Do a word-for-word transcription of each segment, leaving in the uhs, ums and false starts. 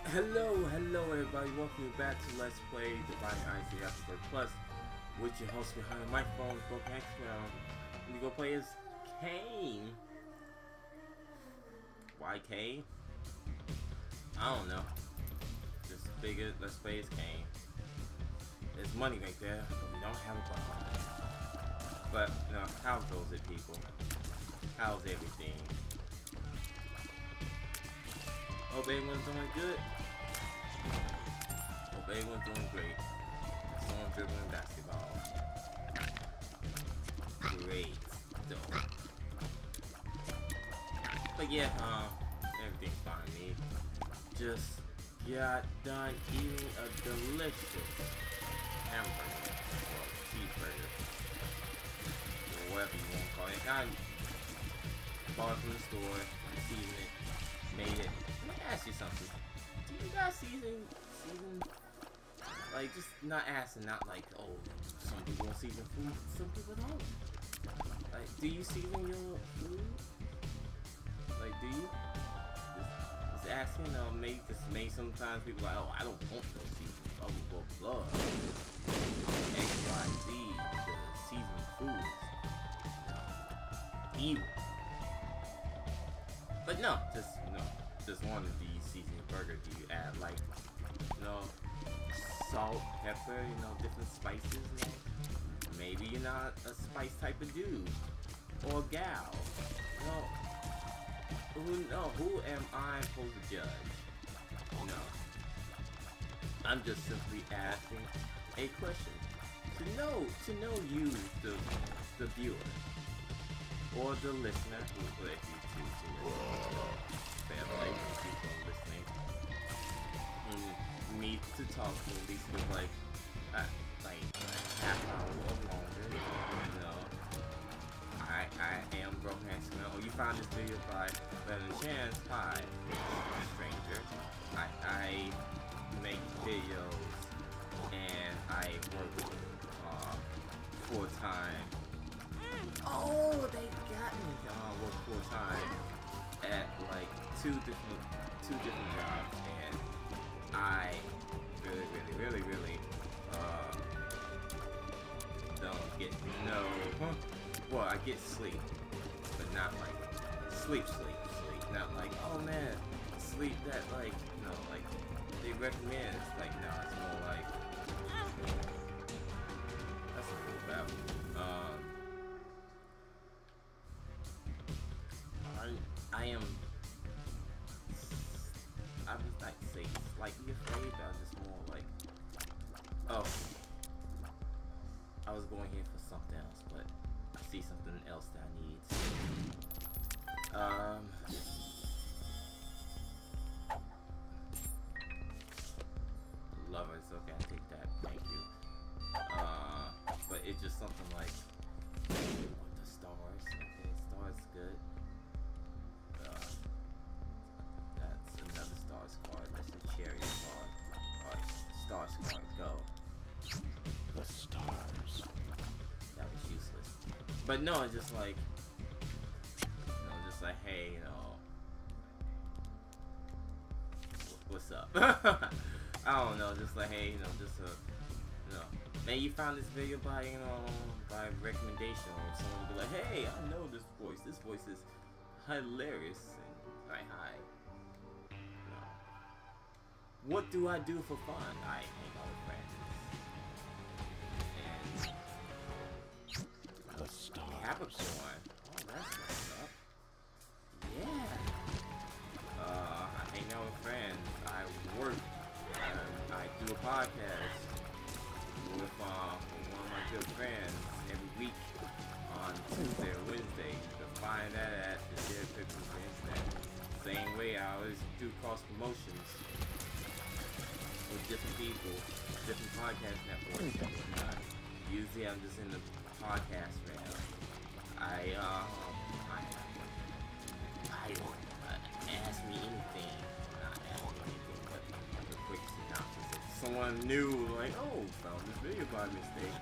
Hello, hello everybody, welcome back to Let's Play Divine Icy Afterbirth Plus with your host behind the microphone, Broken X Round. We go play as Cain. Why Cain? I don't know. Just figured let's play as Cain. There's money right there, but we don't have a bomb. But, you know, how goes it, people? How's everything? Hope everyone's doing good. Hope everyone's doing great. Someone dribbling basketball. Great, though. But yeah, um, everything's fine with me. Just got done eating a delicious hamburger or cheeseburger, or whatever you want to call it. I bought it from the store, seasoned it, made it. Let me ask you something. Do you guys season, season, like, just not asking, not like, oh, some people don't season food, some people don't. Like, do you season your food? Like, do you? Just, just asking, uh, maybe, cause maybe sometimes people are like, oh, I don't want no season, blah, blah, blah, blah. X, Y, Z, because seasoning foods, you know, evil. But no, just, you know, just one of these seasoned burger, do you add like, you know, salt, pepper, you know, different spices, you know? Maybe you're not a spice type of dude or gal. You know, who no, who am I supposed to judge? You know, I'm just simply asking a question to know to know you, the the viewer or the listener, who if you choose to listen. Family, people listening, and me to talk to at least with like, uh, like half hour or longer. You know, I I am Broken X Round. Oh, you found this video by Better Chance. Hi, stranger. I I make videos and I work uh, full time. Oh, they got me. I work full time at like two different two different jobs, and I really really really really uh don't get no well I get sleep, but not like sleep sleep sleep not like, oh man, sleep that like, you know, like they recommend. It's like, no, it's more like that's a cool battle. um I, I am, I was like say slightly afraid, but I was just more like, oh, I was going here for something else, but I see something else that I need. Um, lovers, okay, I take that, thank you. Uh, but it's just something like, what, the stars, okay, stars good. Uh, that's another stars card. That's a chariot card. Alright, stars card, go. The stars. That was useless. But no, it's just like, you know, just like, hey, you know, what's up? I don't know, just like, hey, you know, just a, you know, man, you found this video by, you know, by recommendation, or someone be like, hey, I know this voice. This voice is hilarious. And like, hi. No. What do I do for fun? I hang out with friends. And The stars. Capricorn. Oh, that's what's up. Yeah. Uh, I hang out with friends. I work. Uh, I do a podcast with uh, one of my good friends every week on Tuesday or Wednesday. You can find that at the Dead Pictures on the internet. Same way I always do cross promotions with different people, different podcast networks and whatnot. Usually I'm just in the podcast realm. I, uh, I, I don't uh, ask me anything, not ask me anything, but like a quick synopsis. If someone new, like, oh, found this video by mistake.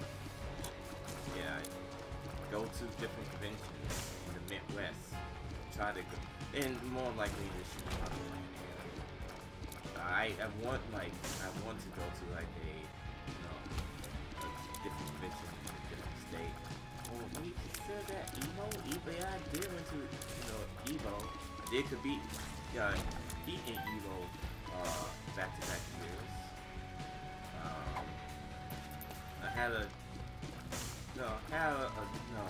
Yeah, I go to different conventions in the Midwest try to go, and more likely to shoot up in an area. I I want like I want to go to like a you know a different convention in a different state. Or we consider that Evo? Evo, yeah, I did went to you know Evo. I did could beat yeah beat in Evo uh back to back years. Um, I had a no had a, a no.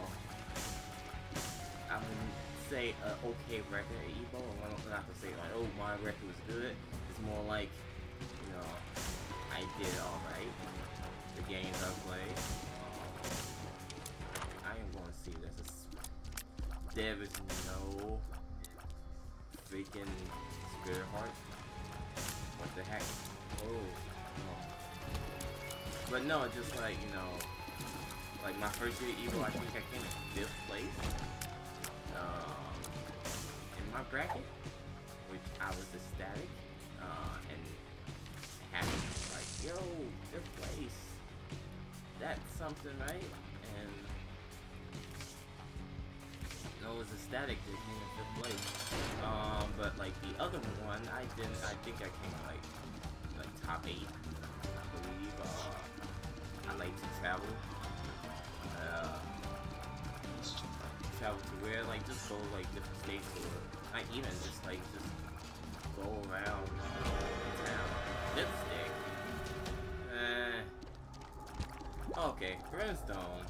I wouldn't say an okay record at Evo. I'm not gonna say like, oh, my record was good. It's more like, you know, I did alright. The games I played. Um, I am going to see this. It's, there is no freaking Spirit Heart. What the heck? Oh, no. But no, just like, you know, like my first year at Evo, I think I came in fifth place. Um, in my bracket, which I was ecstatic, uh, and happy, like, yo, fifth place, that's something, right? And I was ecstatic to be in fifth place, um, but like the other one, I didn't, I think I came like, like top eight, I believe. uh, I like to travel, uh, travel to where, like, just go, like, different states, or not even, just, like, just go around town. Lipstick. Eh. Okay, Brimstone.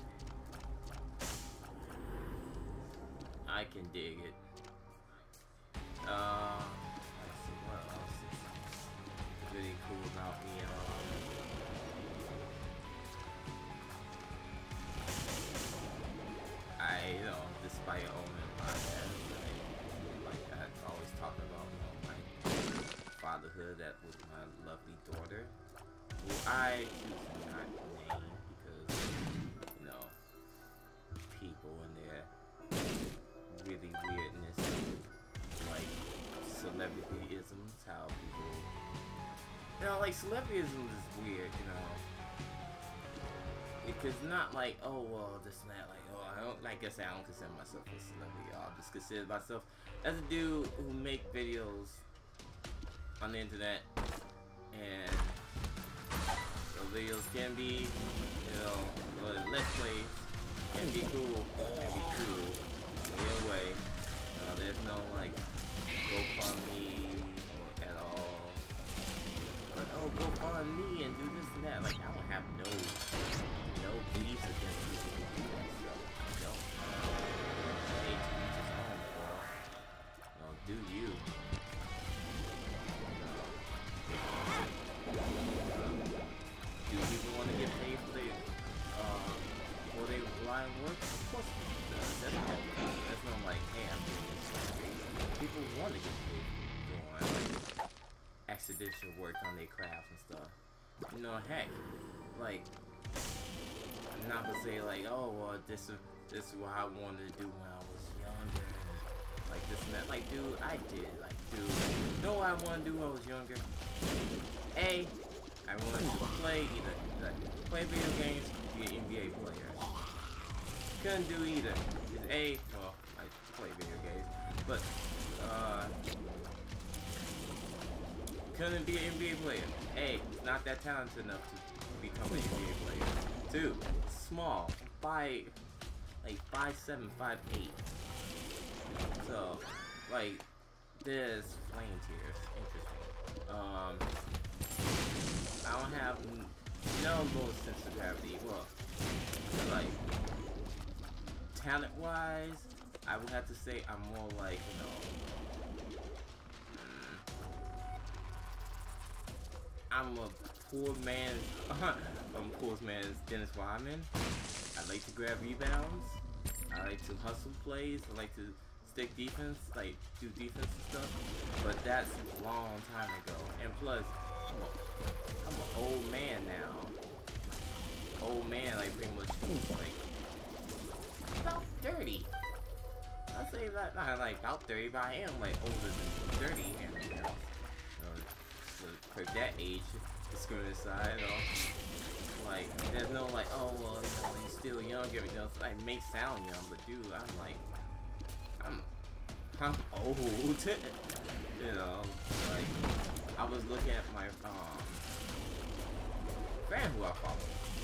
I can dig it. Uh, let's see, what else is really cool about me, uh, I, you know, despite owning my dad, like I always talk about, you know, my fatherhood that with my lovely daughter, who I choose not to name because, you know, people and their really weirdness, like celebrityisms, how people, you know, like celebrityism is weird, you know. Because not like, oh, well, this and that, like, oh, I don't, like I said, I don't consider myself a celebrity. I'll just consider myself as a dude who make videos on the internet, and those videos can be, you know, let's play, can be cool, can be cool, either way. Uh, there's no, like, GoFundMe at all, but, oh, GoFundMe and do this and that, like, I don't have no no beefs against people who do that stuff. I don't. Hey, to each his own, girl. No, do you. Uh, do people want to get paid for their, uh, for their live work? Of course it does. That's not, that's not like, hey, I'm doing this. People want to get paid for doing, like, accidental work on their crafts and stuff. You know, heck, like, I'm not gonna say like, oh, well, this is this is what I wanted to do when I was younger, like this and that. Like, dude, I did. Like, dude, you know what I wanted to do when I was younger? A, I wanted to play either like, play video games, be an N B A player. Couldn't do either. It's A, well, I play video games, but uh, couldn't be an N B A player. A, not that talented enough to become an N B A player. Two, small, five, like five seven, five eight. So, like, there's flame tears. Interesting. Um, I don't have no low sense of gravity. Well, like, talent-wise, I would have to say I'm more like, you know, mm, I'm a poor man. I'm a poor man's Dennis Rodman. I like to grab rebounds. I like to hustle plays. I like to stick defense, like do defense and stuff. But that's a long time ago. And plus, I'm, a, I'm an old man now. Old man, like pretty much, like about thirty. I say that not like about thirty, but I am like older than thirty. And you know, so for that age, discriminate aside, you know. Like, there's no like, oh, well, you know, he's still young, everything else. I may sound young, but dude, I'm like, I'm I'm old. You know, like I was looking at my um friend who I follow,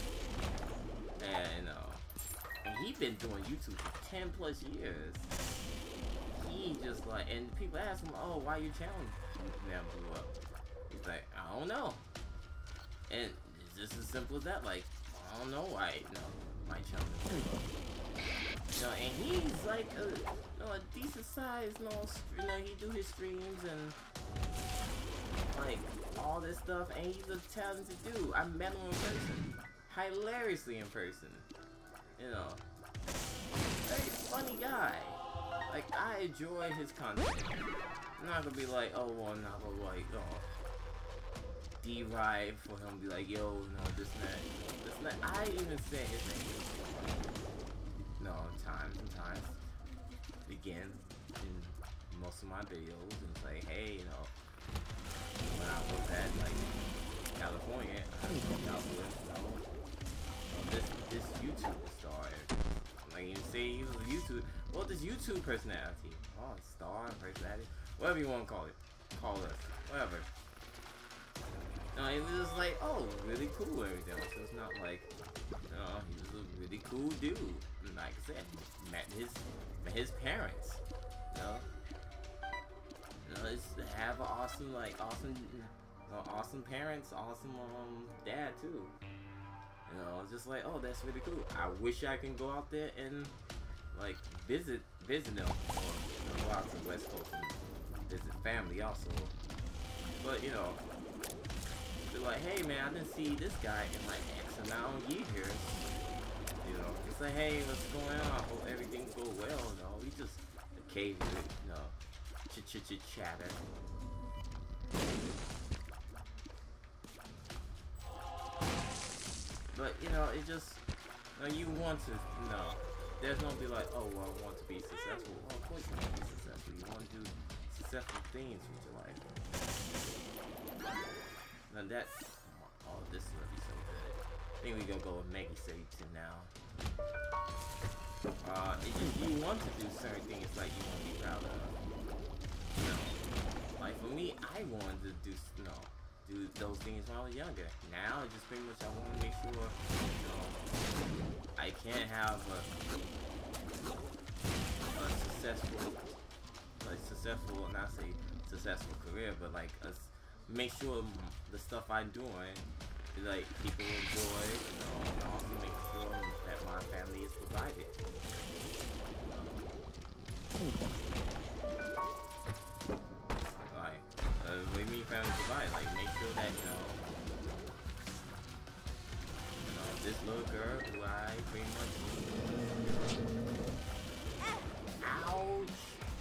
and uh, and he been doing YouTube for ten plus years. He just like, and people ask him, "Oh, why your channel now blew up?" He's like, "I don't know." And it's just as simple as that. Like, I don't know why. You know, my channel blew up. You know, and he's like a, you know, a decent size, you know, you know, he do his streams and like all this stuff, and he's a talented dude. I met him in person, hilariously in person. You know, very funny guy. Like, I enjoy his content. I'm not gonna be like, oh, well, I'm not gonna like, oh, D-Ride for him to be like, yo, no, this and that, this and that. I even say his name. No, times and times. Begin in most of my videos and say, hey, you know, when I was at, like, California, I was in California, you know, this, this YouTuber star. Like, you say he was a YouTube, well, this YouTube personality. Oh, star, personality, whatever you want to call it. Call us, whatever. No, it was just like, oh, really cool, everything. So it's not like, you know, he was a really cool dude. And like I said, met his, met his parents, you know. You know, it's have an awesome, like, awesome, you know, awesome parents, awesome um dad too. You know, it's just like, oh, that's really cool. I wish I can go out there and like visit, visit them, or you know, go out to the West Coast and visit family also. But you know, they're like, hey man, I didn't see this guy in like X amount of years. You know, it's like, hey, what's going on? I hope everything go well. You know, we just occasionally, you know, chit chit chit chatter. But you know, it just, you know, you want to, you know, there's no be like, oh well, I want to be successful. Well, of course you want to be successful. You want to do successful things with your life. Now that, oh, this is gonna be so good. I think we gonna go with Maggie seventy-two now. Uh, it's just you want to do certain things like you want to be proud of. You know, like for me, I wanted to do, you know, do those things when I was younger. Now, it's just pretty much I want to make sure, you know, I can have a, a successful, like successful, not say successful career, but like a, make sure the stuff I'm doing, like people enjoy, you know, and also make sure that my family is provided. Like, uh, what do you mean family provide? Like, make sure that, you know, you know, this little girl who I pretty much, ouch,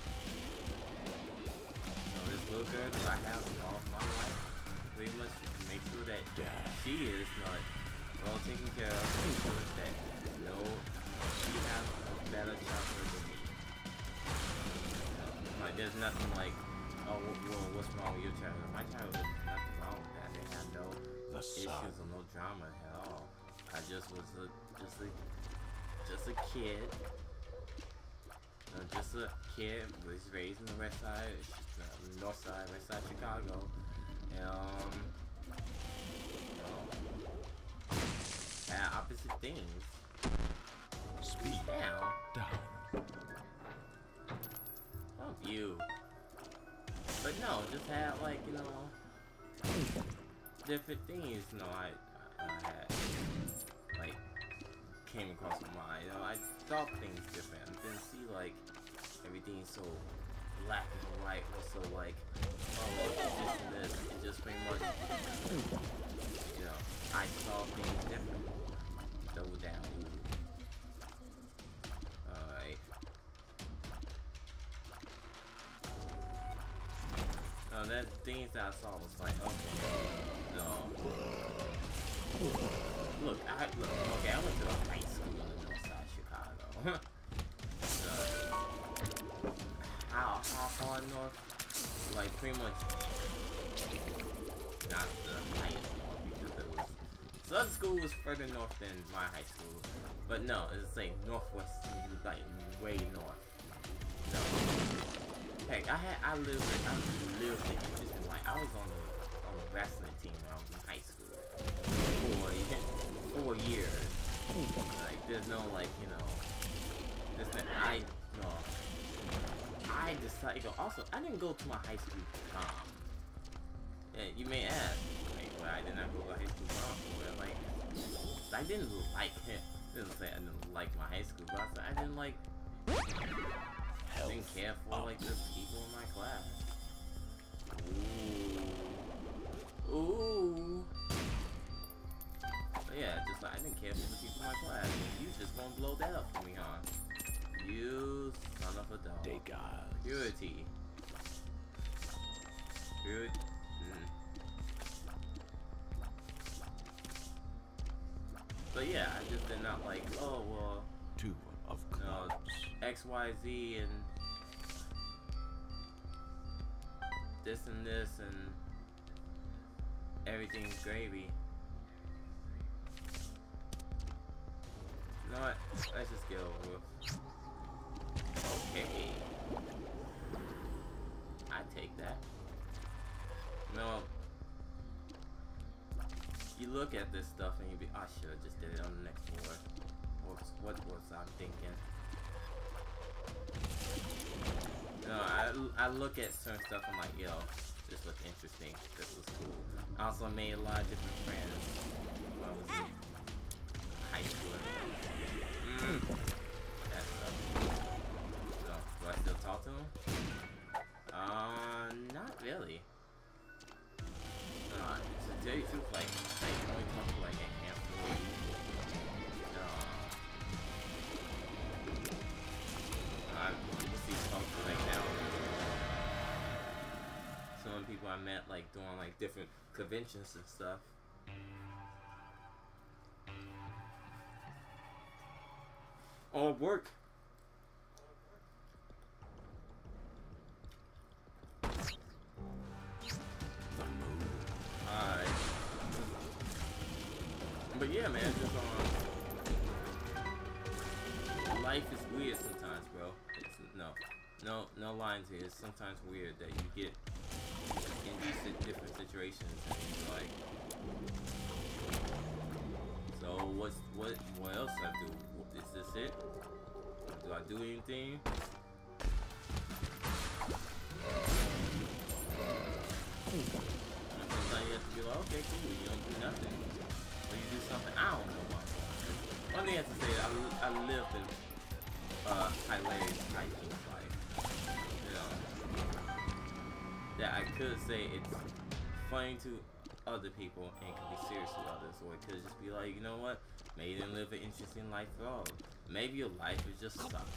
you know, this little girl that I have all of my life, pretty much make sure that she is not well taken care of, make sure that, you know, she has a better childhood than me. Like, there's nothing like, oh, well, what's wrong with your childhood? My childhood, nothing wrong with that. They had no the issues sun. or no drama at all. I just was a, just a, just a kid. Uh, just a kid was raised in the west side, uh, north side, west side Chicago. And, um, you know, had opposite things. Speed down. down. Fuck you. But no, just had like, you know, different things, you know, I, I, I had, like, came across my mind. You know, I thought things different. I didn't see, like, everything so black and white or so, like, oh, well, it's this and this. It just pretty much, you know, I saw things different. Double down. Alright. No, that things that I saw was like, okay, no. Look, I look, okay, I went to a high school in the north side of Chicago. So, how how far north? Like pretty much not the highest north because it was Southern school was further north than my high school. But no, it's like northwest, like way north. So, like I had, I lived, I lived it. Just like I was on the on the wrestling team when I was in high school for four years. Like there's no like you know, this that I no. I decided. Also, I didn't go to my high school prom. Yeah, you may ask, like, why did not go to high school prom for? Like, I didn't like it. Didn't say I didn't like my high school, but I said I didn't like. I didn't care for like the people in my class. Ooh. Ooh. But yeah, just like I didn't care for the people in my class. You just won't blow that up for me, huh? You son of a dog. Purity. Purity. Mm. But yeah, I just did not like, oh, well, Two of you know, X, Y, Z, and this and this, and everything's gravy. You know what? Let's just get over with. Okay. I take that. No. You look at this stuff and you be, I should have just did it on the next board. What, what was I thinking? No, I, I look at certain stuff and I'm like, yo, this looks interesting. This was cool. I also made a lot of different friends when I was in high school. Mm. That stuff. So, do I still talk to him? Uh, not really. Uh, to tell you the truth, like, I only talk to like a handful of people. Uh, I will see folks like now. Some of the people I met like doing like different conventions and stuff. Or work. Alright. But yeah, man, just um, life is weird sometimes, bro. It's no, no, no lines here. It's sometimes weird that you get in these different situations and you're like, so what's what? What else do I do? Is this it? Do I do anything? Sometimes you have to be like, okay, cool, you don't do nothing. Or you do something, I don't know what. One thing I have to say, I, I lived in uh, hilarious hiking life. You know, that I could say it's funny to other people and it can be serious to others. Or it could just be like, you know what, maybe you didn't live an interesting life at all. Maybe your life is just sucks.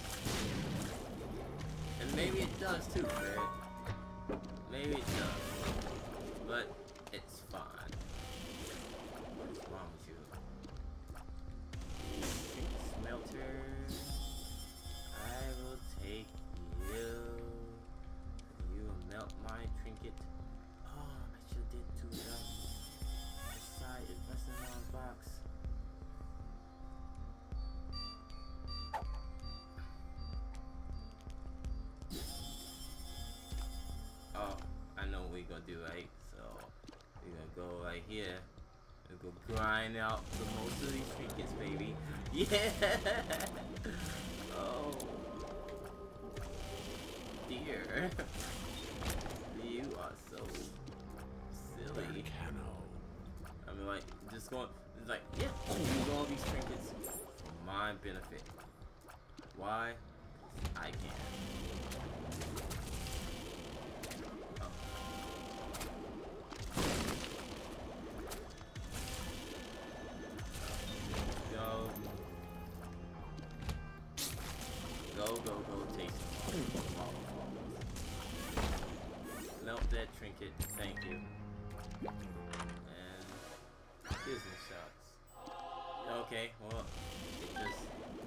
And maybe it does too, Fred. Maybe it does. But it's fine. What is wrong with you? Smelter. I will take you. You will melt my trinket. Oh, I should have did two of them. Side investing on box. Oh, I know what we're gonna do, right? So we're gonna go right here and go grind out the most of these trinkets, baby. Yeah. Oh dear. You are so silly. I mean, like, just going, it's like, yeah, use all these trinkets for my benefit. Why? I can. Go, go, go, taste it. Melt that trinket, thank you. And business shots. Okay, well, just,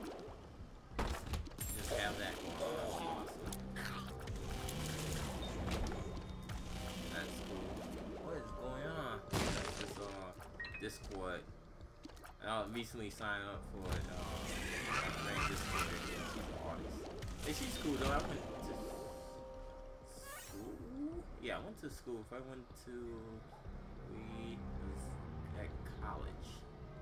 just have that going on. That's cool. What is going on? That's just uh, Discord. I recently signed up for it. Uh, Discord. She's an artist. And she's cool though. I went to went to school, if I went to, we was at college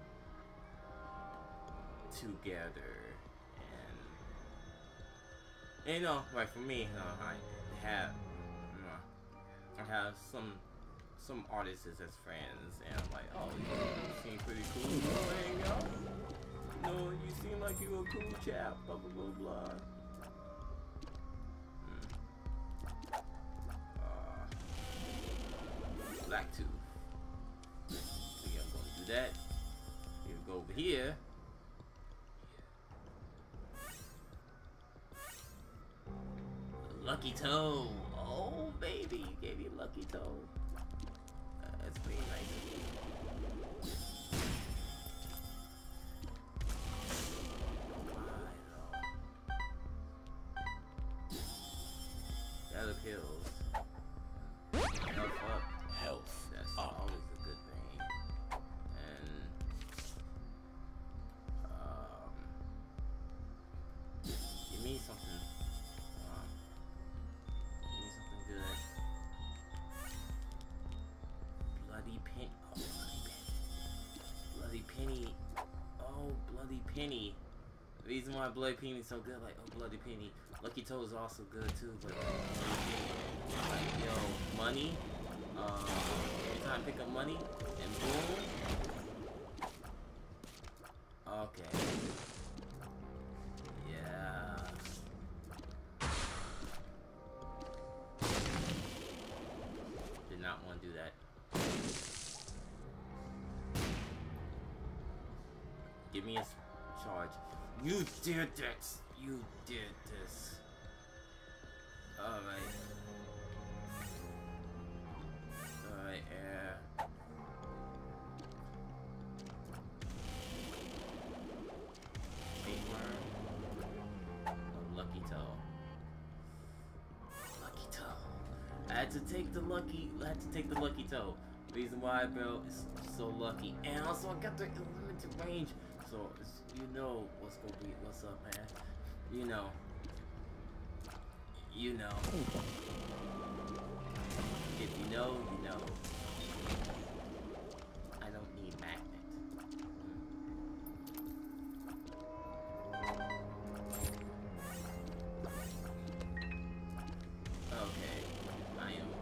together, and, and you know, like for me, you know, I have, you know, I have some some artists as friends, and I'm like, oh, you seem pretty cool, you wanna hang out? You know, you seem like you're a cool chap, blah blah blah blah. Black tooth. So yeah, I'm gonna do that. You go over here. Lucky toe. Oh baby, you gave me lucky toe. Uh, that's pretty nice of you. That appeals. Health up. Health That's up. always a good thing. And um, give me something. Um, give me something good. Bloody pen. Oh, bloody penny. Bloody penny. Oh, bloody penny. The reason why bloody penny is so good, like oh, bloody penny. Lucky toe is also good too, but like yo, money. Um, every time I pick up money, and boom. Okay. Yeah. Did not want to do that. Give me a charge. You did this. You did this. All right. Alright, yeah. Tapeworm. Oh, lucky toe. Lucky toe. I had to take the lucky. I had to take the lucky toe. Reason why, bro, is so lucky, and also I got the limited range. So it's, you know what's gonna be. What's up, man? You know. You know. If you know, you know. I don't need magnet. Okay, I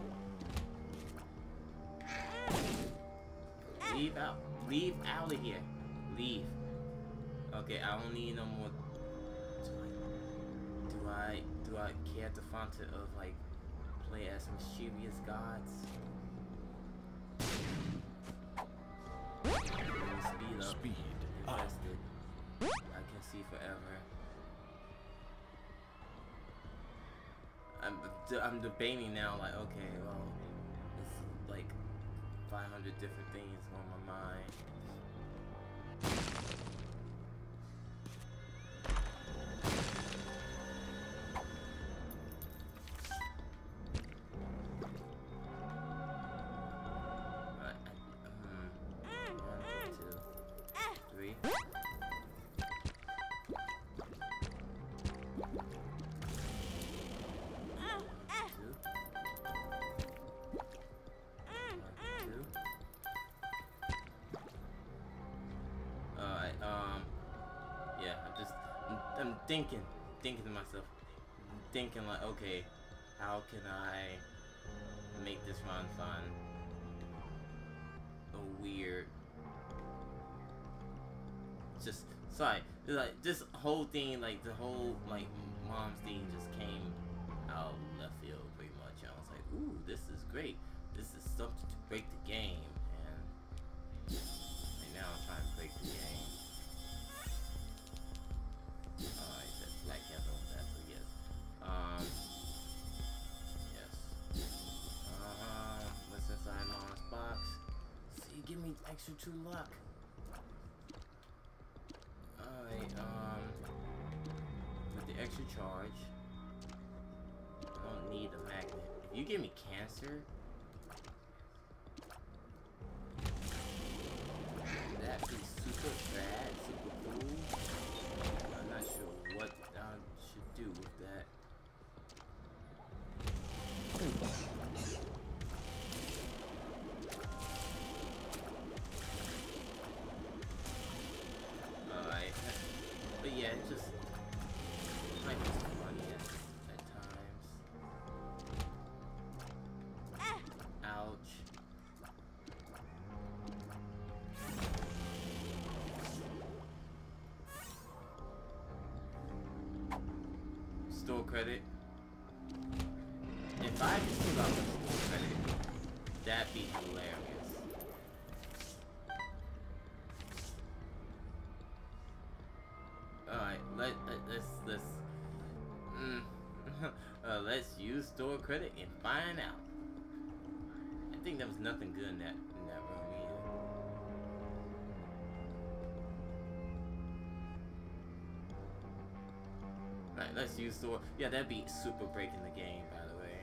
am. Leave out. Leave out of here. Leave. Okay, I don't need no more. Do I? Do I care to font it of like? Play as mischievous gods. Speed up. Speed Invested. I can see forever. I'm I'm debating now. Like, okay, well, it's like five hundred different things on my mind. Thinking, thinking to myself, thinking like, okay, how can I make this run fun? A weird, just sorry, like this whole thing, like the whole like mom's thing just came out of left field pretty much. I was like, ooh, this is great. This is something to break the game, and, and now I'm trying to break the game. Black Castle, that's a yes. Um, yes. Uh, what's inside Mom's box? See, give me extra two luck. Alright, um, with the extra charge, I don't need a magnet. If you give me cancer, that'd be super bad, super cool. I'm not sure what I should do with that. store credit. If I could give out store credit, that'd be hilarious. Alright, let, let, let's, let's, mm, uh, let's use store credit and find out. I think there was nothing good in that, in that room either. Alright, let's use store, yeah, that'd be super breaking the game, by the way.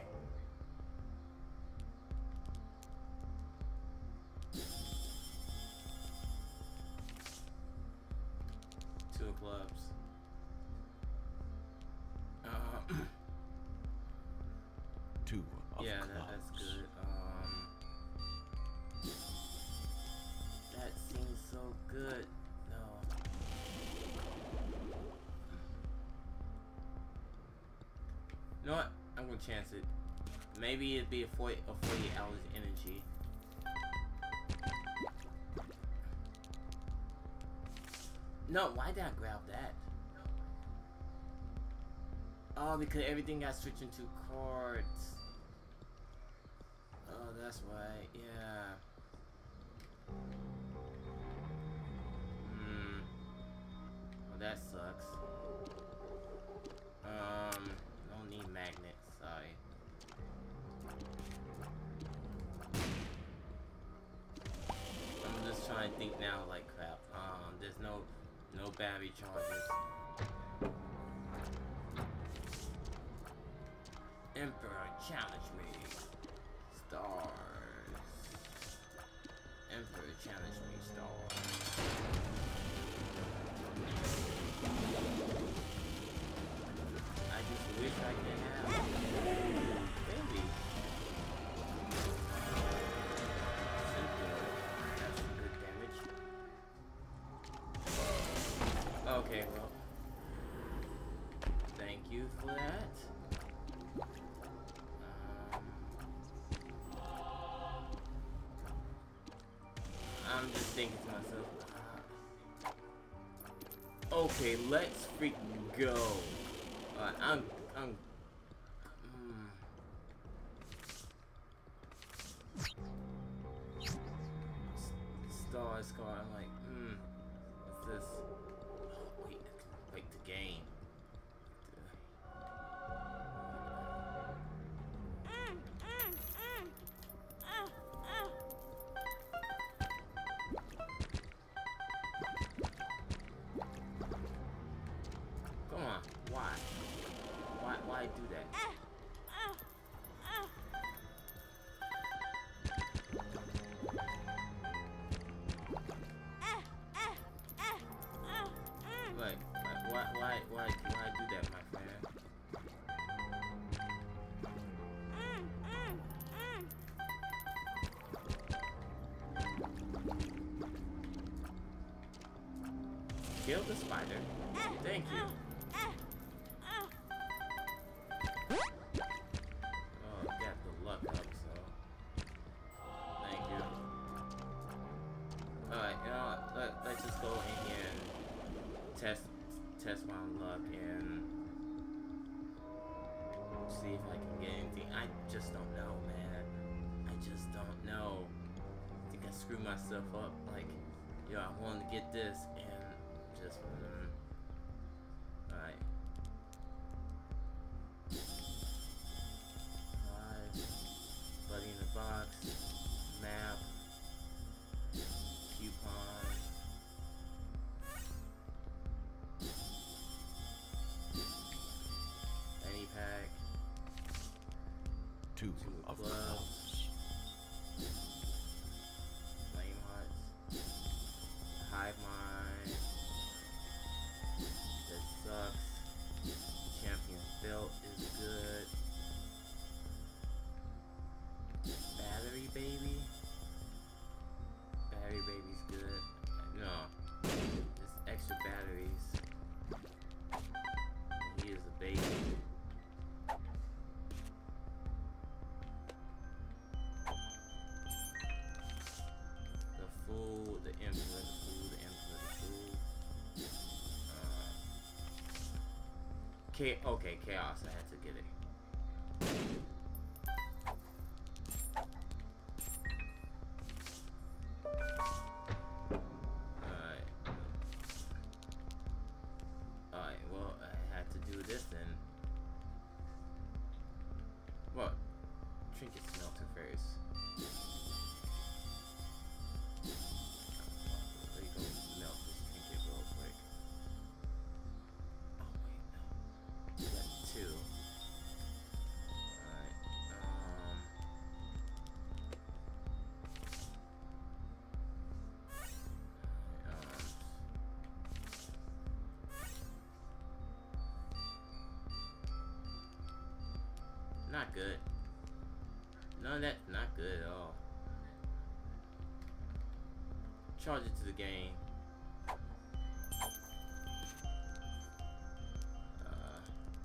Two of clubs. Uh, Two of yeah, clubs. that, that's good. Um, that seems so good. No. You know what? I'm gonna chance it. Maybe it'd be a forty, a forty hours energy. No, why did I grab that? Oh, because everything got switched into cards. Oh, that's right. Yeah. Hmm. Well, that sucks. Um, don't need magnets. Sorry. I'm just trying to think now like crap. Um, there's no, no battery chargers. Emperor, challenge me. Stars. Emperor, challenge me. Stars. I just wish I could have. Baby. Simple. That's some good damage. Okay, well. Thank you for that. I'm just thinking to myself, uh, okay, let's freaking go. Uh, I'm, I'm, mm. Star, scar. I'm like, hmm, what's this? Oh, wait, wait, the game. Come on, why? Why, why do that? Like, why, why, why, why do that, my friend? Kill the spider. Thank you. Oh, got the luck up, so thank you. Alright, you know what? Let, let's just go in here and test test my luck and see if I can get anything. I just don't know, man. I just don't know. I think I screwed myself up. Like, yo, I wanted to get this and just mm. Alright. Five. Buddy in the box. Map. Coupon. Penny pack. Two Two of clubs. clubs. Flame hearts. Hive mind. That sucks. Champion belt is good. Battery baby. Battery baby's good. No, just extra batteries. He is a baby. The fool, the emperor, the fool, the emperor. K okay, chaos. I had to get it. Alright. Alright, well, I had to do this then. What? Trinket smelter first. There you go. Melt this trinket real quick. Oh wait, no. Got two. Alright. Um. Um. Not good. No, that's not good at all. Charge it to the game. Uh,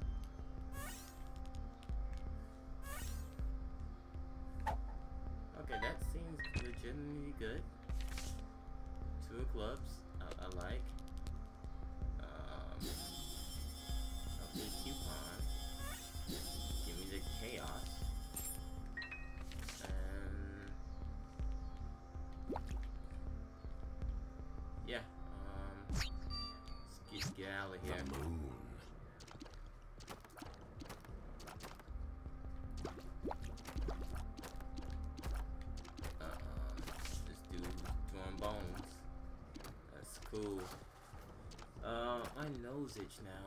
okay, that seems legitimately good. Two of clubs, I, I like. Um, okay, coupon. Give me the chaos. Yeah, um, let's get, get out of here. The moon. Uh-uh, this dude throwing bones. That's cool. Uh, my nose itch now.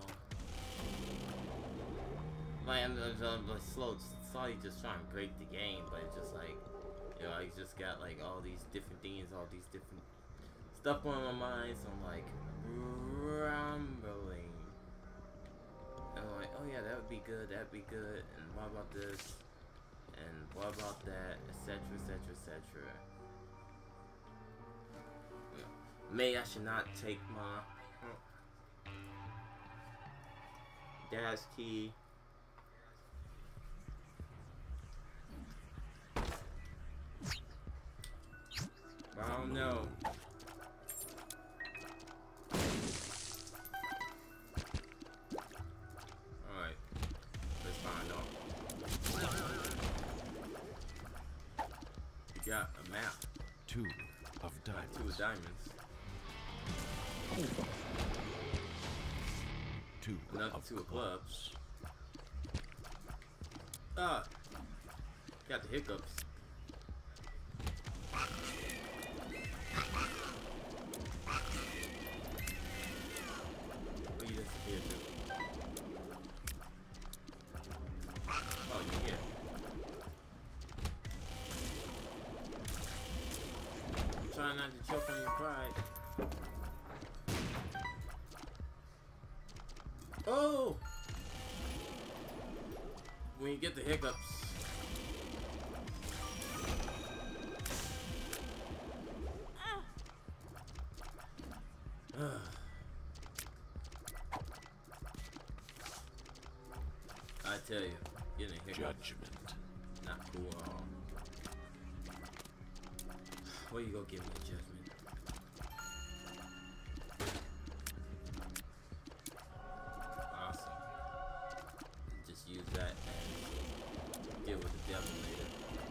Like, I'm, I'm, I'm like slow, slowly just trying to break the game, but it's just like, you know, I just got like all these different things, all these different stuff going on my mind, so I'm like rumbling. And I'm like, oh yeah, that would be good, that'd be good, and what about this? And what about that? Etc, etc, et cetera. Maybe I should not take my dash key. I don't know. Alright. Let's find out. You got a map. Two of diamonds. Two of diamonds. Two Another of two of clubs. clubs. Ah. Got the hiccups. What you disappeared to? Oh, you here. Try not to choke on your pride. Oh! When you get the hiccups. I tell you, getting a hiccup. Judgment. Not cool at all. Where you go give me a judgment? Awesome. Just use that and deal with the devil later.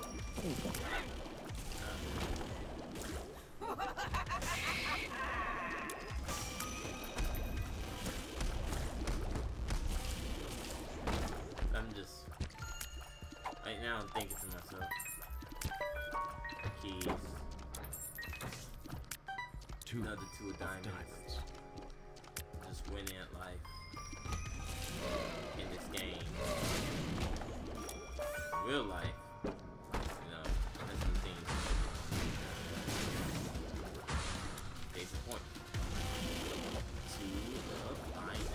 I'm just right now I'm thinking to myself, keys. Two Another two of of diamonds. diamonds. Just winning at life in this game. Real life, you know, has some things. Case in point. Two of diamonds.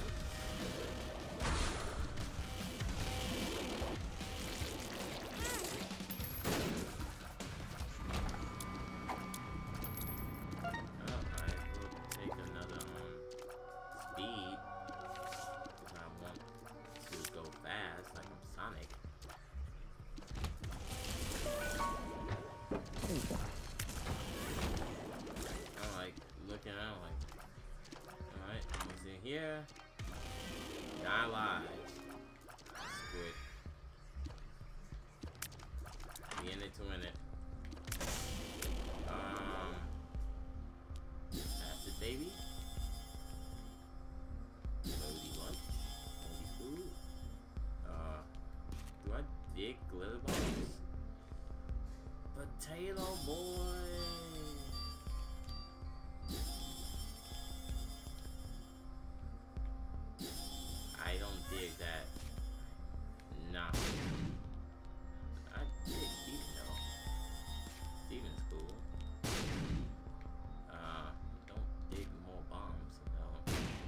to win it. Um, acid baby. Loady lunch. Loady food. Uh, do I dig glitter bombs? Potato boy. I don't dig that. Nah. I dig Steven though. Steven's cool. Uh, don't dig more bombs though.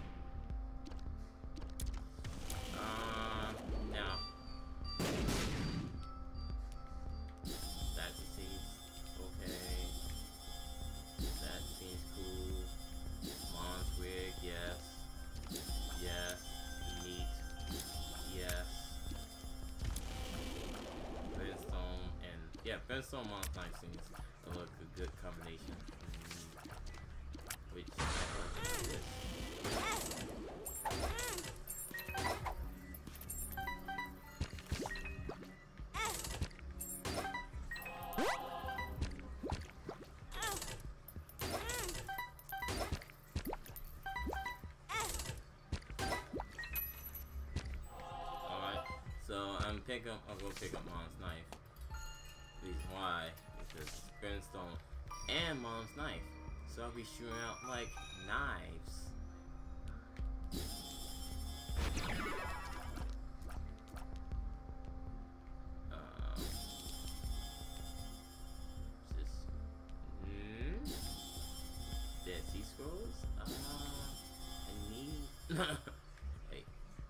Uh, now. That seems okay. That seems cool. Mom's wig, yes. Yes. Neat. Yes. Brimstone and yeah, Brimstone Mom's knife seems to look a good combination. Which I like this. Pick up, I'll go pick up Mom's knife. Reason why? Because Brimstone and Mom's knife. So I'll be shooting out like knives. Um, just hmm? Dead Sea Scrolls? Uh, I need. Hey.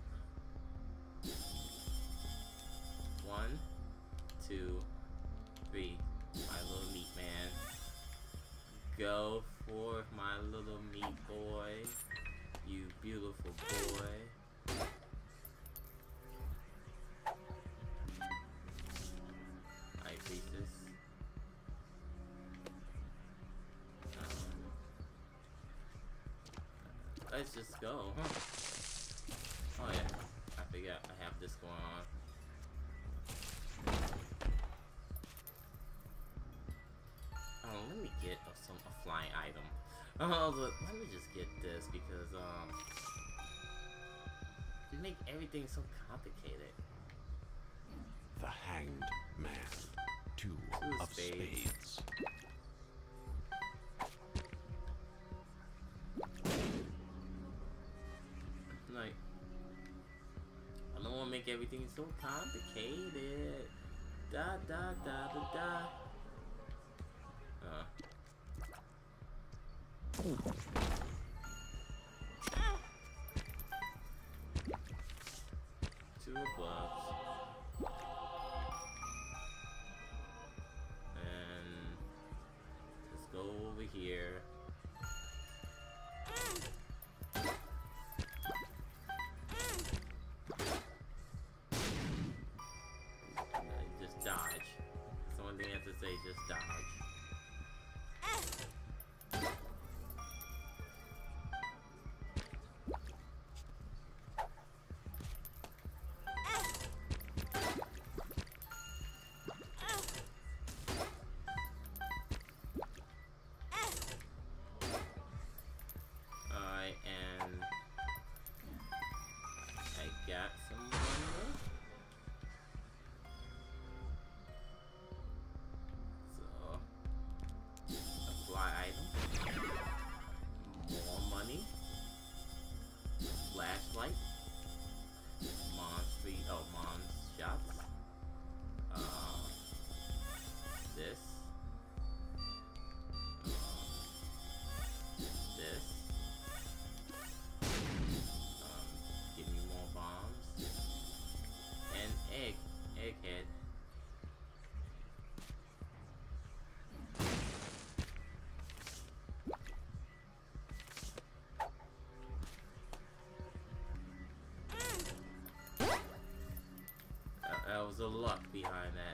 One, two, three. My little meat man. Go for my little meat boy. You beautiful boy. High Priestess. Um, let's just go, huh? Oh yeah, I forgot I have this going on. Oh, let me get a, some a flying item. Oh, but let me just get this because um, you make everything so complicated. The Hanged Man. Two, Two of spades. spades. Like, I don't want to make everything so complicated. Da da da da da. Uh. Two of clubs. And let's go over here. Just dodge. That's the only thing I have to say, just dodge. Alright, and I got some money. So, a fly item. More money. Flashlight. Mom's free, oh, Mom's shots. Uh, this. Uh, this. Um, give me more bombs. And egg. Egghead. Uh, that was a luck behind that.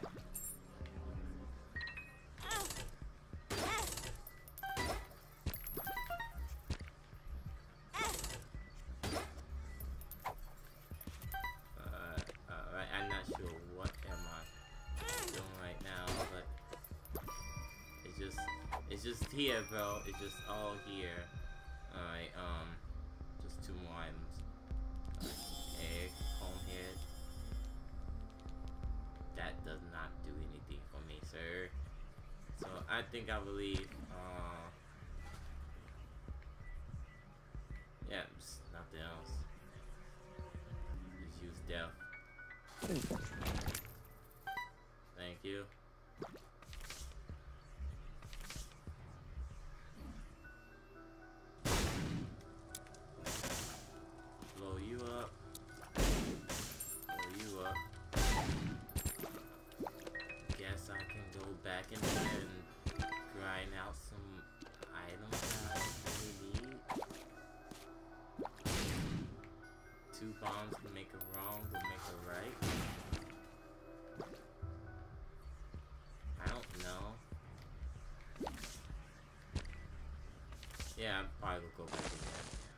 Uh, alright, I'm not sure what am I doing right now, but just here, bro. It's just all here. Alright, um, just two more items. Right, egg, comb head. That does not do anything for me, sir. So I think I will leave. Uh, yeah, just nothing else. Just use death. Thank you. Blow you up. Blow you up. Guess I can go back in there and grind out some items that I really need. Two bombs can make a wrong, will make a right. I don't know. Yeah, I'm probably gonna go back in there.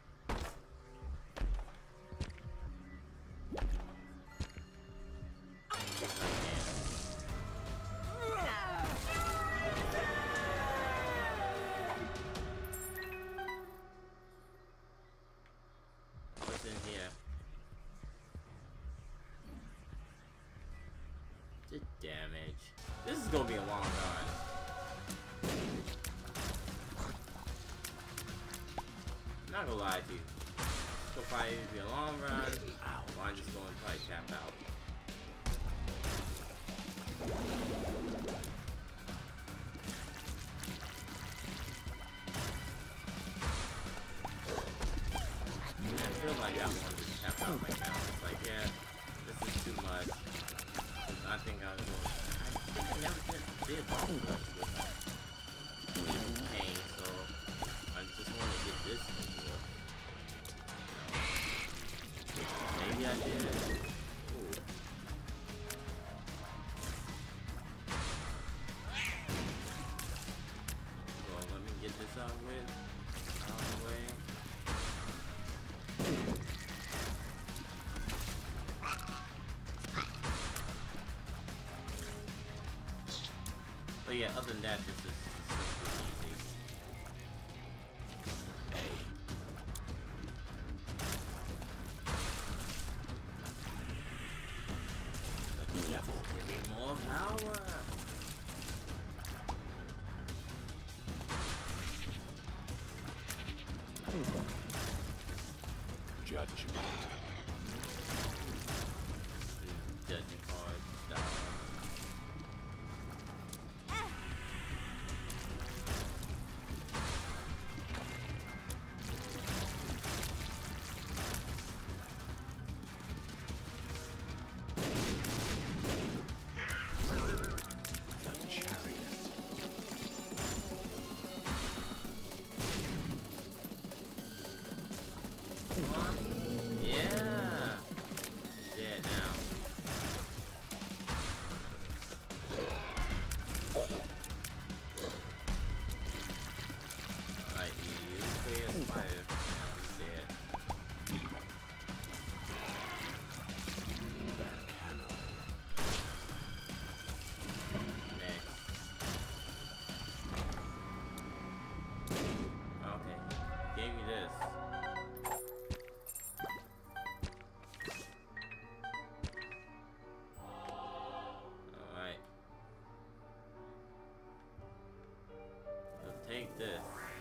What's in here? The damage. This is gonna be a long run. Not gonna lie to you. It's gonna probably be a long run. Or I'm just gonna probably tap out. I feel like I want to tap out right now. It's like, yeah, this is too much. I think I was going. I think I never did, did boss rush with pain, so I just want to get this over with. Maybe I did. Ooh. Well, let me get this out with. Out of the way. But yeah, other than that, this is super easy. The devil, give me more power. Judgment. Judging card style. Yeah. Dead now. Alright, you play a spider. Dead. Next. Okay. Gave me this. Alright. So take this.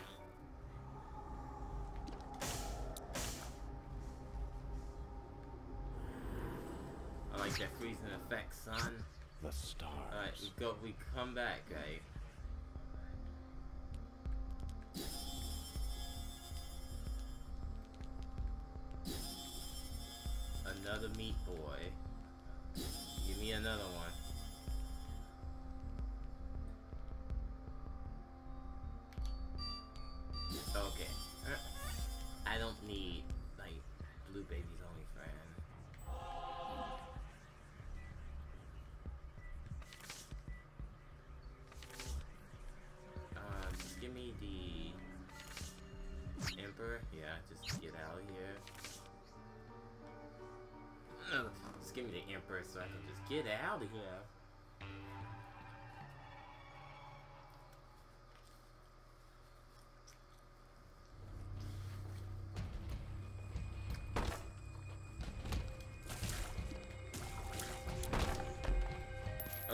I like that freezing effect, son. The stars. Alright, we go we come back, right? Another meat boy. Give me another one. Okay. I don't need, like, blue baby's only friend. Uh, just give me the Emperor. Yeah, just get out of here. Just give me the Emperor so I can just get out of here.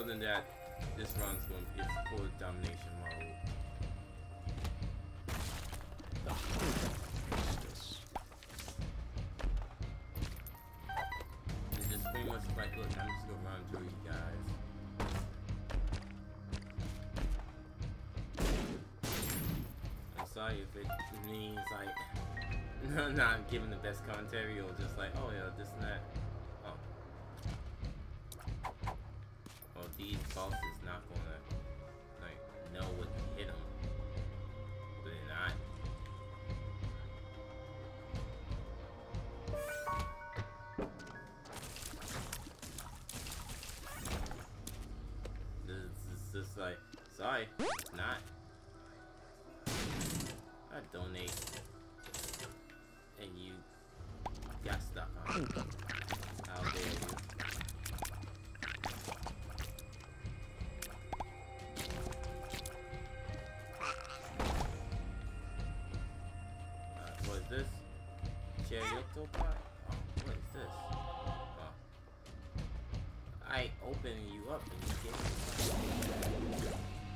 Other than that, this run's going to be full domination mode. The hostess. It's just pretty much like, look, I'm just gonna run through you guys. I'm sorry if it means like not giving the best commentary or just like, oh yeah, this and that. Oh. Well, these bosses not gonna like know what to hit them. But they're not. This is just like, sorry, it's not. I donate, and you got stuck on it. How dare you? Uh, what is this? Cherryto pie? Oh, what is this? Oh. I open you up and you get it.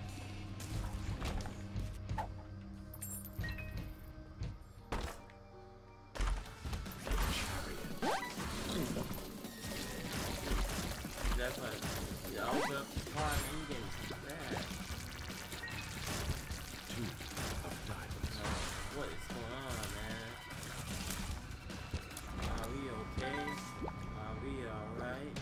That's like, you open up the car and you get bad. Two of diamonds. Oh, what is going on, man? Are we okay? Are we alright?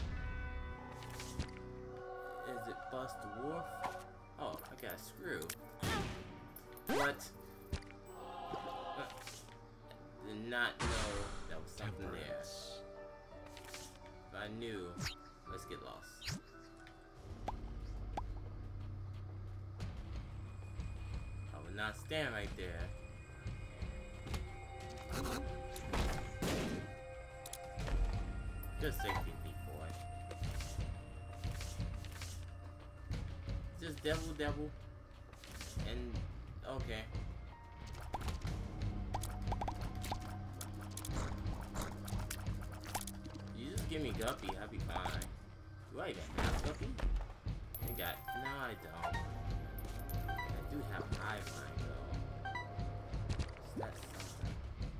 Is it Bust Wolf? Oh, I got a screw. What? Uh, did not know that was something there. Temperance. If I knew, let's get lost. I would not stand right there. Just safety, big boy. Just devil, devil, and okay. You just give me Guppy, I'll be fine. Do I even have Guppy? I got. No, I don't. I do have Highline though. So that's something.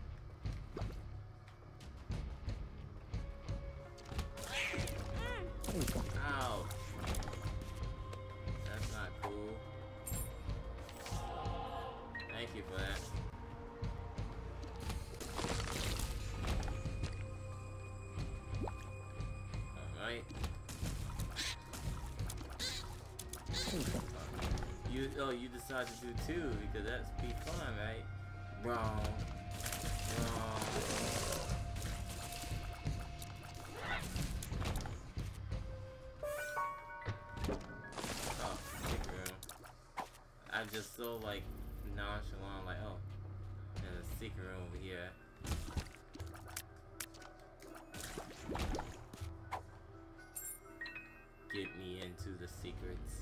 Ouch. That's not cool. Thank you for that. Alright. You oh you decide to do two because that's be fun, right? Wrong. Wrong. Oh, sick room. I'm just so like nonchalant, like oh, there's a secret room over here. Get me into the secrets.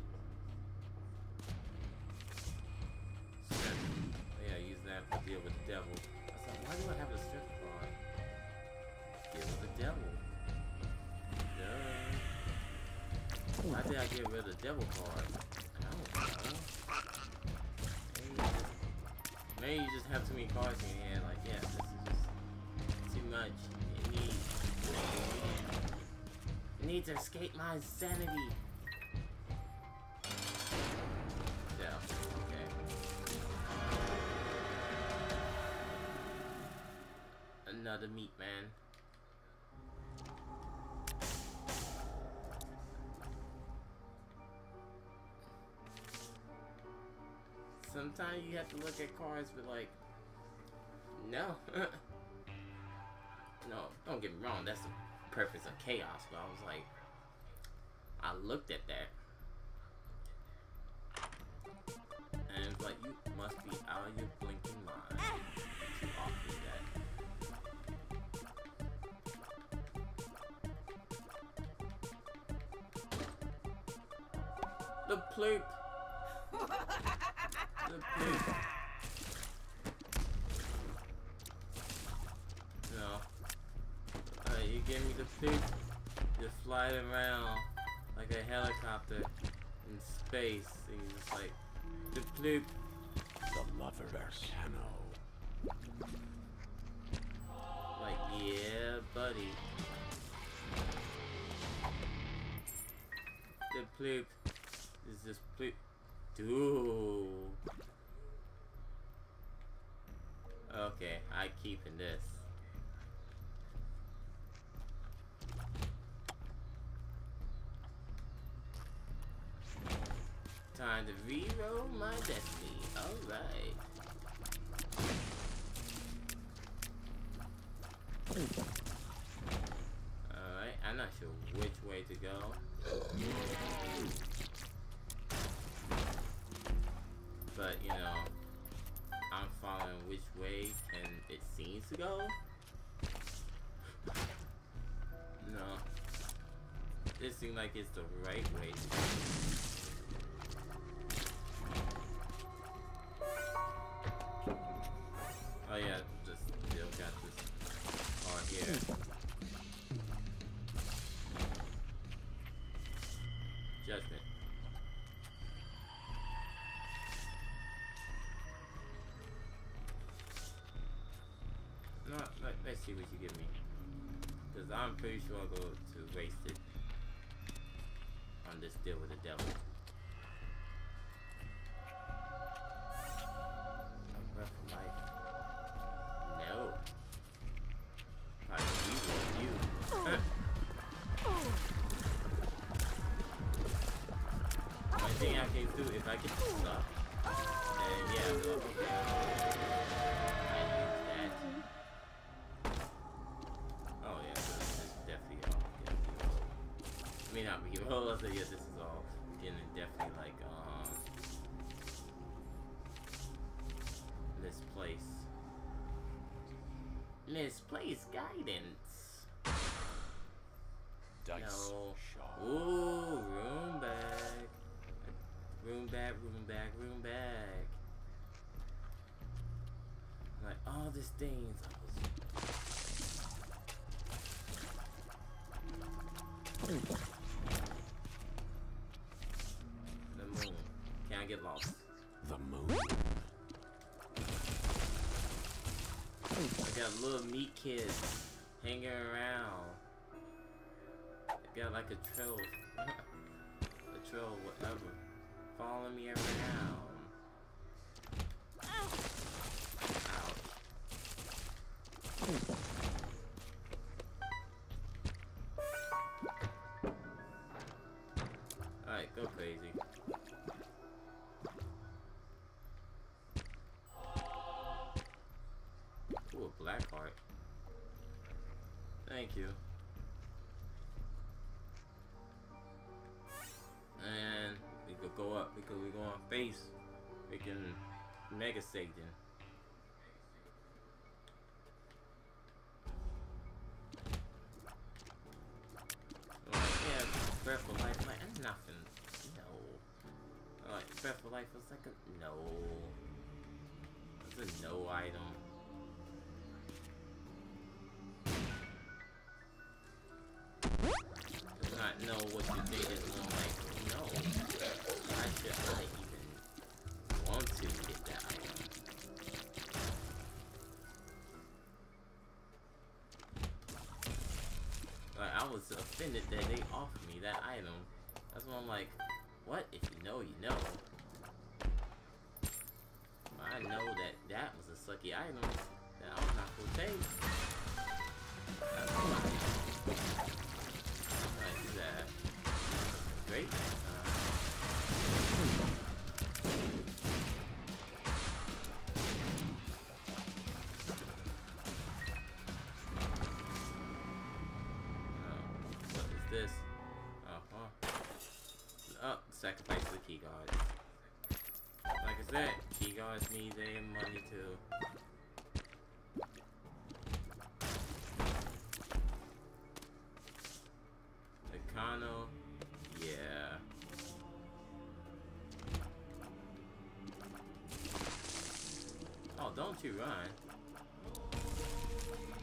Strength. Oh yeah, use that to deal with the devil. I was like, why do I have a strength card? Deal with the devil. Duh. Why did I get rid of the devil card? I don't know. Maybe you just, maybe you just have too many cards in your hand. Like, yeah, this is just too much. It needs. I need to escape my insanity. Yeah, okay. Another meat man. Sometimes you have to look at cards with like, no. No, don't get me wrong, that's the purpose of chaos, but I was like, I looked at that and it's like, you must be out of your blinking mind to offer that. The plate. The plate. No. Alright, you gave me the plate. Just fly it around like a helicopter in space, and he's just like, the bloop. The lover Vercano. Like, yeah, buddy. The bloop is just bloop. Dude. Okay, I keeping this. Time to re-roll my destiny. Alright. Alright, I'm not sure which way to go. But, you know, I'm following which way and it seems to go. No. This seems like it's the right way to go. Oh yeah, just still got this part here. Judgment. No, let, let's see what you give me. Because I'm pretty sure I'll go to waste it on this deal with the devil. A breath of life. No. I you want you. Only thing I can do if I get stuck. And yeah, well, okay. I use that. Oh yeah, so this is definitely all. Definitely all. I mean not me. Well, let's say yeah, this is all. Getting definitely like um misplaced. Misplaced guidance. Dice No. shot. Ooh, room bag. Room bag, room bag, room bag. Like all these things. I was... The moon. Can I get lost? The moon. I got little meat kids hanging around. I got like a troll. A troll, whatever. Following me around. Ouch. Alright, go crazy. Ooh, a black heart. Thank you. And we could go up because we go on face. We can Mega Satan. Like, yeah, Breath of Life, like, that's nothing. No. Like, Breath of Life was like a no. It's a no item. Does not know what you did is more like, no. I should I even want to get that item. Like, I was offended that they offered me that item. That's why I'm like, what? If you know, you know. But I know that that was a sucky item that I'm not gonna take. That's why. Like that. Great. Uh, what is this? Uh-huh. Oh, sacrifice the key guards. Like I said, key guards need their money too. Econo, yeah. Oh, don't you run.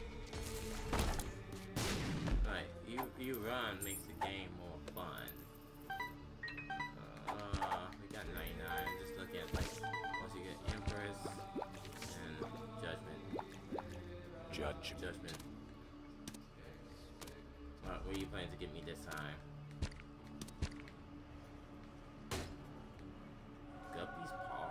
Right, you, you run makes the game more fun. going to get me this time. Guppy's paw.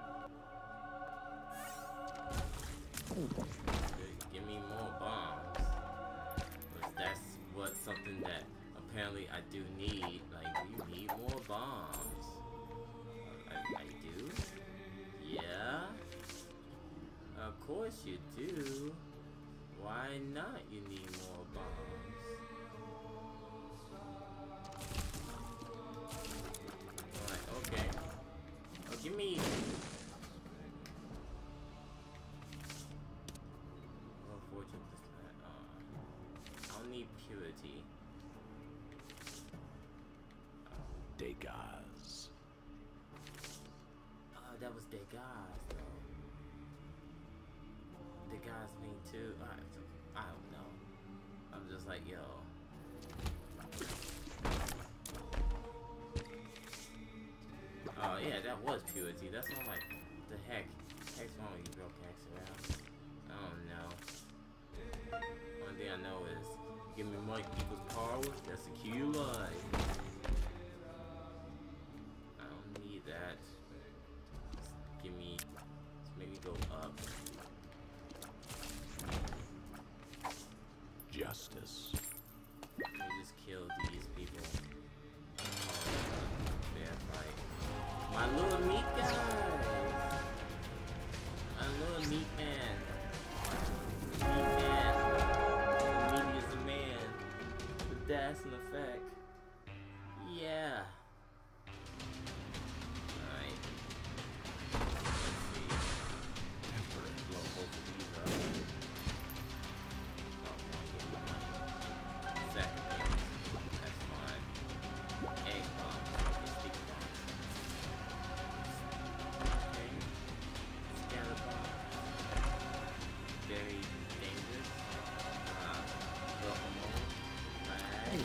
Give me more bombs. Because that's what something that apparently I do need. Like, you need more bombs. I, I do? Yeah? Of course you do. Why not you need more bombs? Alright, okay. Oh, give me... Oh, fortune this land. Uh, I'll need purity. Degas. Oh, that was Degas, though. Degas mean too. I, I don't know. I'm just like, yo. Oh, yeah, that was purity. That's not like, the heck? Heck's wrong with you, bro? Heck's around. I don't know. One thing I know is, give me more equals power. That's a Q line. I don't need that. Just give me, just make me go up. Justice. Let me just kill these people. Oh, fair fight. My little meat guys! My little meat man. Meat man. Meat is a man. But that's an effect. Yeah. Alright. Let's see. Blow both of these up. That's fine. Egg bombs. Stick bombs. Okay. Scatter bombs. Very dangerous. Uh, Guacamole. Right.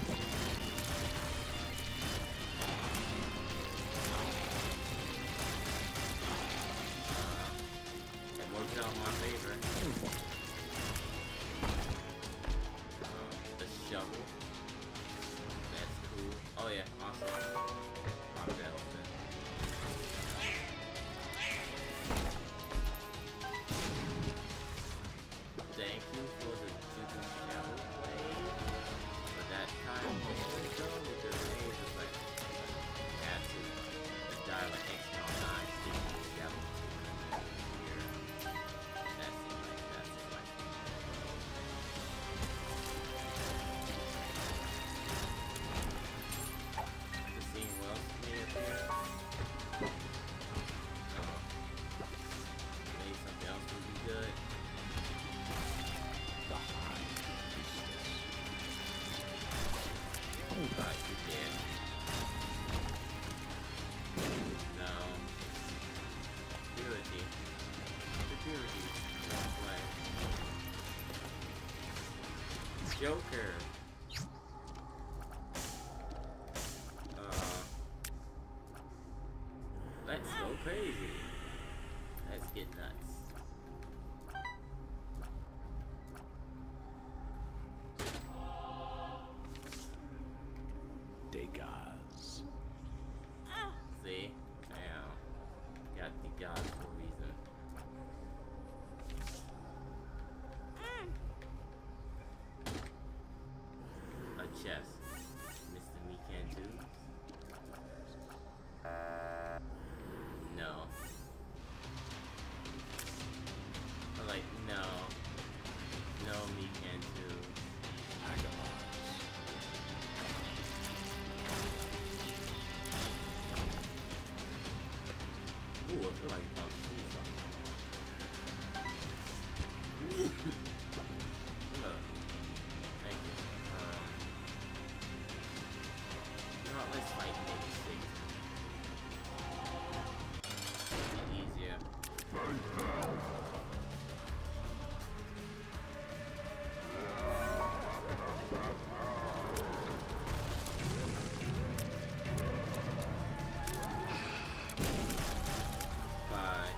Uh, that worked out in my favor. Uh, the shovel. That's cool. Oh yeah, awesome. Pop that open. Thank you for the Juju shovel blade. For that kind of damage though, with the blade is like, had to die like X amount of nine sticking the shovel here. That seems like, that seems like. Just seeing what else is made up here. Uh, maybe something else would be good. The High Priestess. Alright, you're dead. No. Purity. The purity. Wrong way. Joker. Uh. Let's go crazy. Let's get nuts. Degas. See? Damn. Got the gods for a reason. A chest. Mister Me Can Do? No. I'm like, no. No, Me Can Do. Agamars. Ooh, I feel like I'm seeing something. Look. Thank you. Um, you know what, let's fight maybe six. Easier. Fine.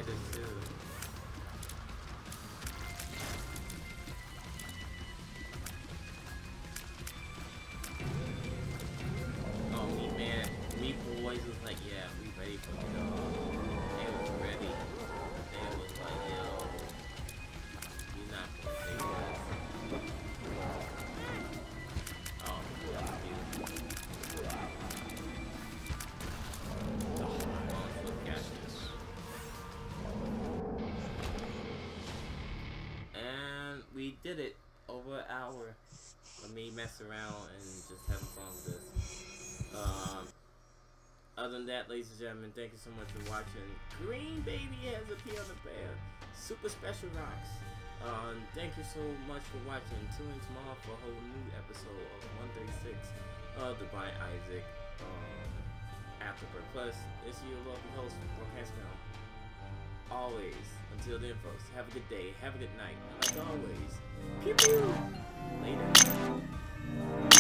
spiders too. Oh, me man, me boys was like, yeah, we ready for it. They was ready. They was like, yo, you not gonna take this. Oh, that's cute. The Oh, hive look at is this. this. And we did it over an hour. Let me mess around and just have fun with this. Um, other than that, ladies and gentlemen, thank you so much for watching. Green Baby has a pee on the bear. Super Special Rocks. Um, thank you so much for watching. Tune in tomorrow for a whole new episode of one thirty-six of Divine Isaac. Um, Afterbirth. Plus, it's your lovely host, Broadcastman. Always. Until then, folks, have a good day, have a good night, and like always, pew pew! Later.